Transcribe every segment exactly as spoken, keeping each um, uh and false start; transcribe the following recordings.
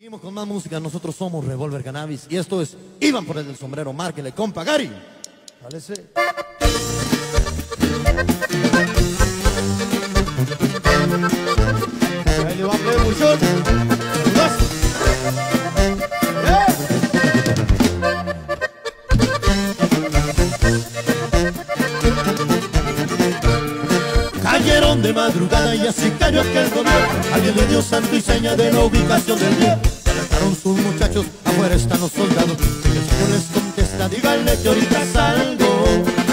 Seguimos con más música, nosotros somos Revolver Cannabis y esto es Iban por el del sombrero, márquele, compa Gary. Dálese. Ahí le va a play, muchachos. Dos. ¡Eh! Cayeron de madrugada y así cayó aquel gobierno. Alguien le dio santo y seña de la ubicación del día. Se alertaron sus muchachos, afuera están los soldados. Y el señor les contesta, díganle que ahorita salgo.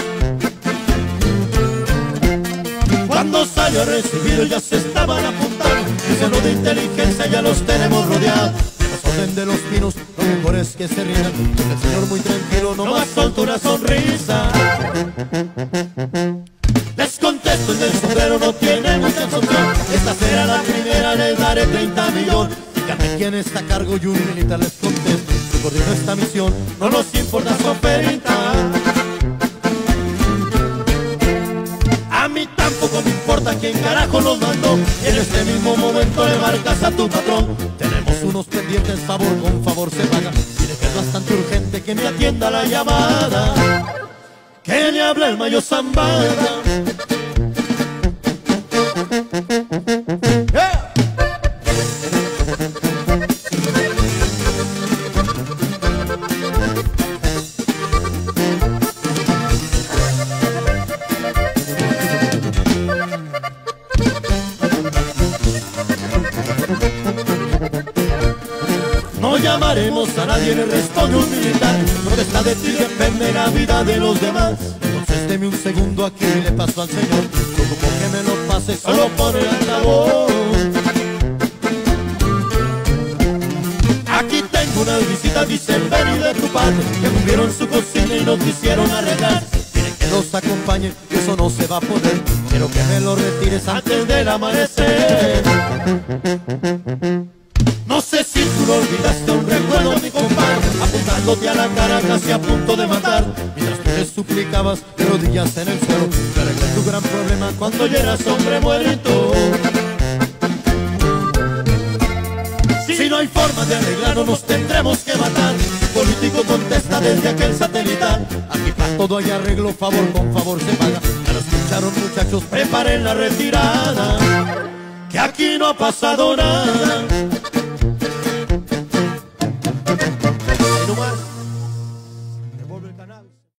Cuando salió a recibir ya se estaban apuntando. Dice lo de inteligencia, ya los tenemos rodeados. Los orden de los pinos, lo mejor es que se rían. El señor muy tranquilo, nomás soltó una sonrisa. Les contesto, el del sombrero no tiene mucha opción. Esta será la primera, les daré treinta millones. Díganme quién está a cargo y un militar les contesto. Si coordinó esta misión, no nos importa su oferta. A mí tampoco me importa quién carajo nos mandó. Y en este mismo momento le marcas a tu patrón. Tenemos unos pendientes, favor con favor se paga. Dile que es bastante urgente que me atienda la llamada. Que le habla el Mayo Zambada. ¡Eh! No llamaremos a nadie, le responde un militar. No está de ti, depende la vida de los demás. Entonces deme un segundo aquí y le paso al señor. Como que me lo pase solo por el altavoz. Aquí tengo una visita, dicen ven y de tu parte. Que movieron su cocina y no quisieron arreglar. Quieren que los acompañe, que eso no se va a poder. Quiero que me lo retires antes del amanecer. No sé si tú lo olvidaste, un recuerdo, mi compadre, apuntándote a la cara casi a punto de matar. Mientras tú le suplicabas de rodillas en el suelo, que arreglé tu gran problema cuando ya eras hombre muerto. Si no hay forma de arreglarlo, nos tendremos que matar. El político contesta desde aquel satelital. Aquí para todo hay arreglo, favor con favor se paga. Ya lo escucharon muchachos, preparen la retirada, que aquí no ha pasado nada.